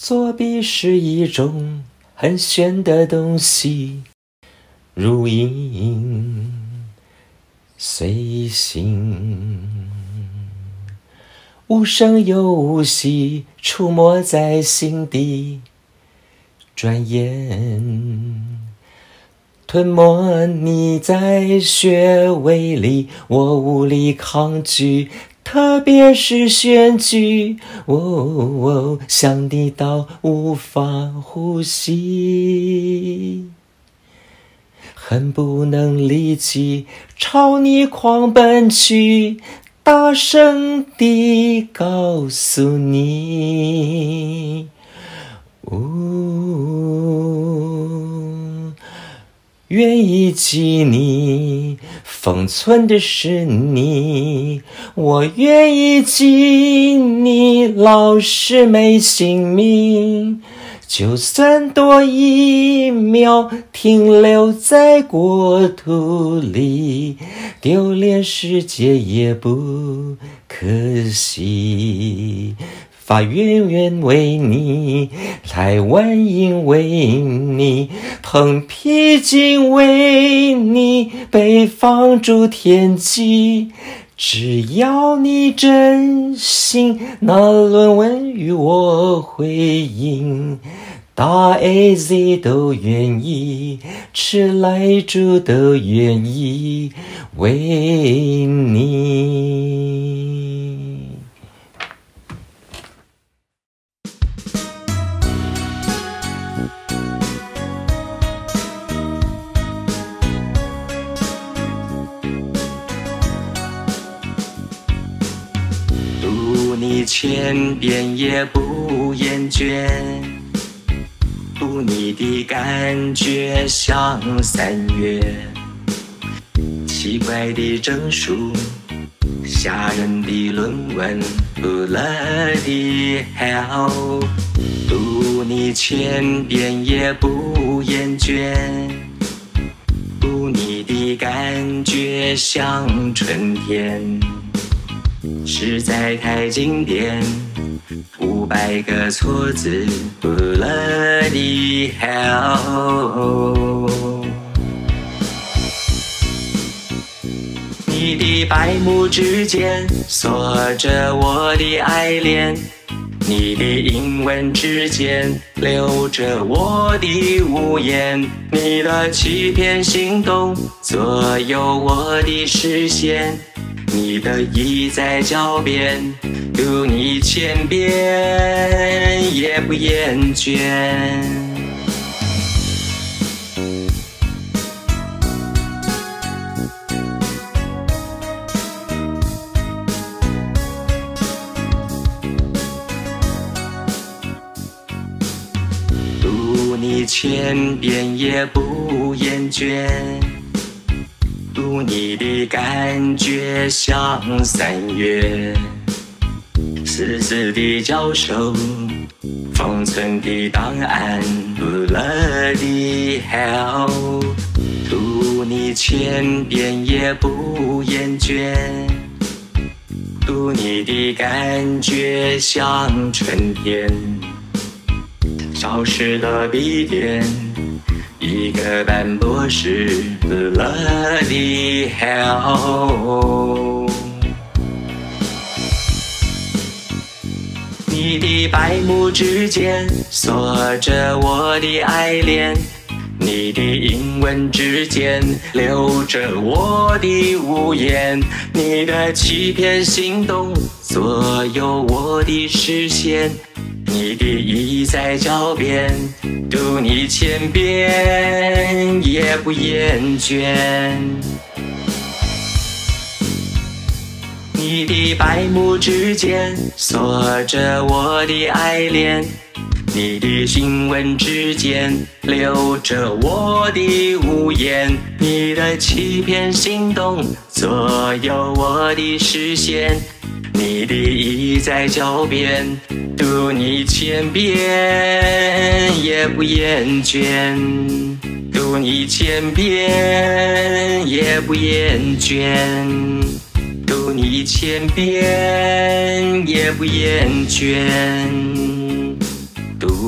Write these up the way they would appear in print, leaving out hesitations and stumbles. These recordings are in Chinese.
作弊是一种很玄的东西，如影随形，无声又无息，出没在心底，转眼吞没你在穴位里，我无力抗拒，特别是选举，想你到无法呼吸，恨不能立即朝你狂奔去，大声地告诉你，愿意记你，封存的是你，我愿意记你，老是没姓名，就算多一秒停留在国土里，丢脸世界也不可惜。法院愿为你，台湾因为你，彭僻金为你，北方诸天际，只要你真心，那论文与我回应，大 AZ 都愿意，吃来猪都愿意为你。读你千遍也不厌倦，读你的感觉像3月，奇怪的证书，吓人的论文 Bloody hell， 读你千遍也不厌倦，读你的感觉像春天，实在太经典，500个错字 Bloody hell。 你的百目之间锁着我的爱恋，你的英文之间留着我的无言，你的欺骗行动左右我的视线，你的意在狡辩，读你千遍也不厌倦。读你千遍也不厌倦，读你的感觉像3月，死死的教授，封存的档案 Bloody hell， 读你千遍也不厌倦，读你的感觉像春天，消失了笔点，一个半博士 Bloody hell。 你的百目之间锁着我的爱恋，你的英文之间留着我的无言，你的欺骗行动左右我的视线，你的意在狡辩，读你千遍也不厌倦。你的百目之间锁着我的爱恋，你的新闻之间留着我的无言，你的欺骗行动左右我的视线，你的意在狡辩，读你千遍也不厌倦，读你千遍也不厌倦，读你千遍也不厌倦，读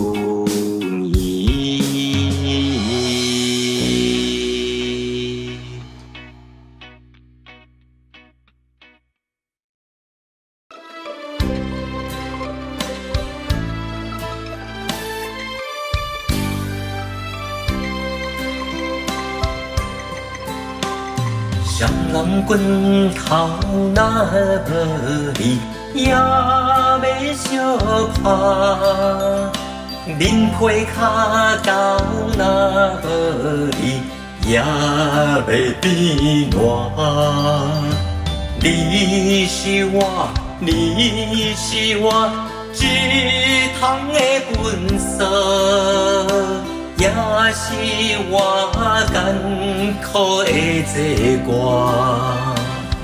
双人拳头若无你，也要相拍。恁皮骹高若无你，也要变烂。你是我，你是我一桶的粪扫。 也是我艰苦的坐歌，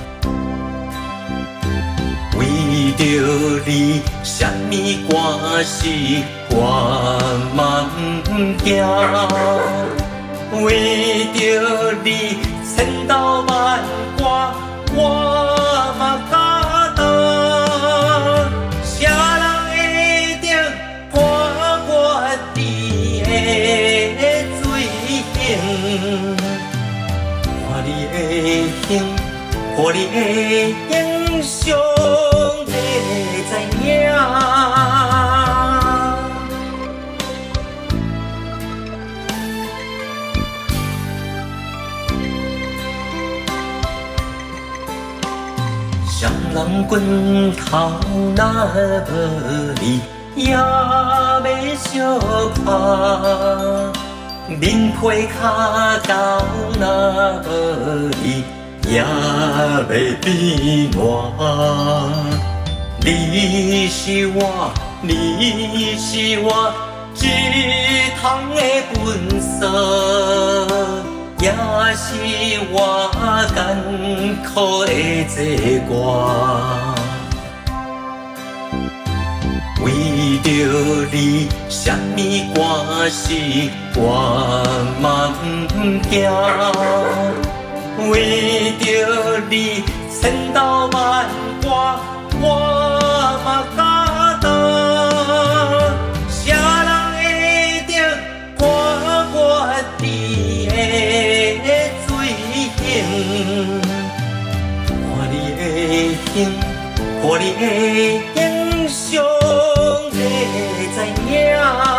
为着你，什么歌是我嘛不惊，为着你，千刀万剐我嘛敢当。啥人会得判我伫的？ 看你的形，看你的形象，会知影。双人拳头若无你，也要相拍。 恁皮骹高若无你，也要变烂。你是我，你是我一桶的粪扫，也是我艰苦的坐歌。 为着你，什么歌是我嘛不惊，为着你，千刀万剐我嘛敢当。啥人会得判我伫的罪行？看你的形，看你的形象。 知影，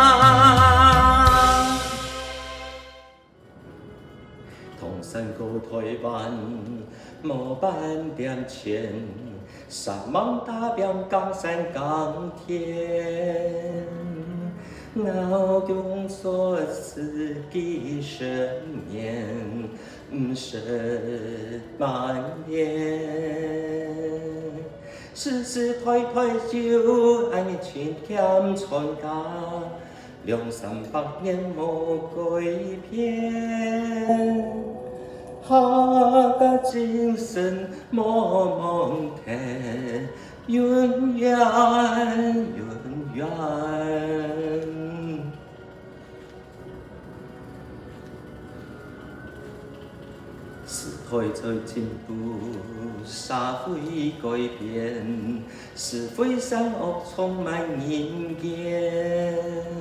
唐山高台湾，无半点钱，山盟大表江山钢铁，我用做自己生命，不是蔓延。 世世代代就爱情欠传家，200-300年无改变。下个今生莫忘记，永远永远。 时代在进步，社会改变，是非善恶充满人间。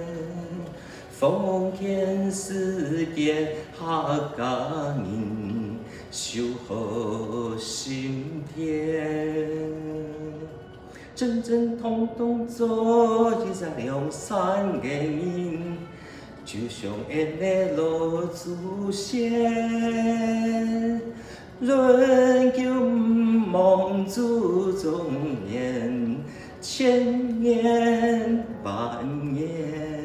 封建世界客家人，守好心田，真正统统做一个良善的人。 就像俺的老祖先，论救梦祖宗年，千年万年。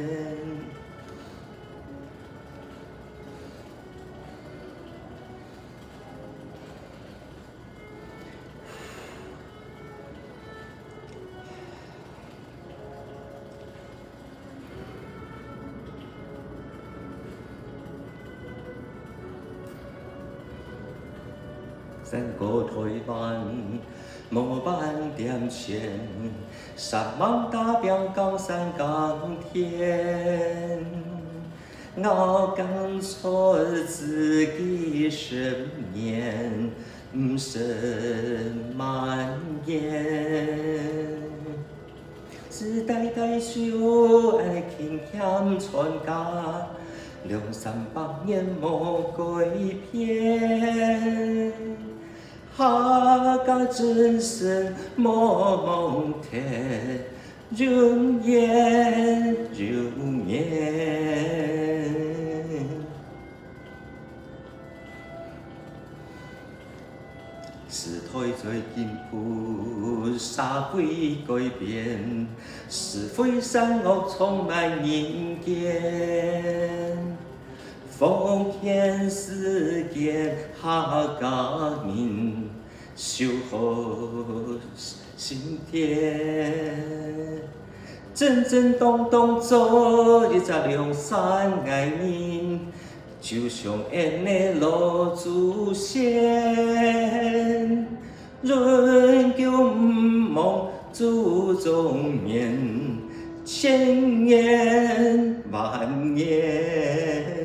山高台湾，无半点钱，山盟大表江山钢铁。我敢说自己生命，不是蔓延。世代代就爱轻欠传家。200-300年无改变，下个今生莫忘记，永远永远。 时代在进步，社会改变，是非善恶充满人间。封建世间下革命，修好心田。震震动动做一只良善爱人，就像恩的老祖先。人叫唔忘祖宗面，千年万年。